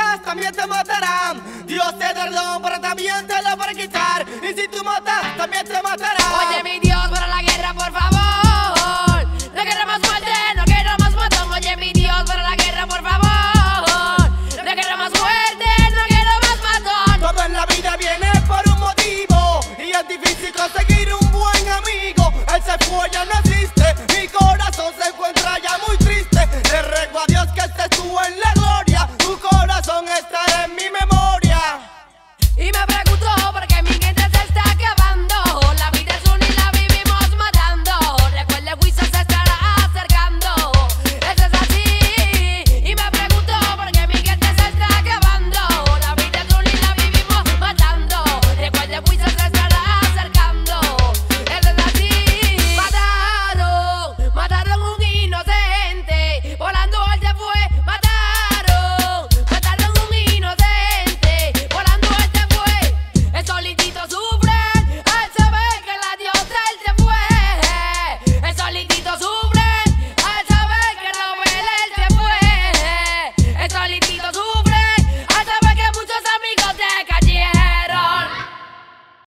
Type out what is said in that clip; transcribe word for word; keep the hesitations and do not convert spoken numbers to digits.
matas, también te matarán. Dios te perdona, pero también te lo va a quitar. Y si tú matas, también te matarán. Oye mi Dios, para la guerra, por favor. La guerra más fuerte, no quiero más matón. Oye mi Dios, para la guerra, por favor. La guerra más fuerte, no quiero más matón. Todo en la vida viene por un motivo, y es difícil conseguir un buen amigo. Él se fue, ya no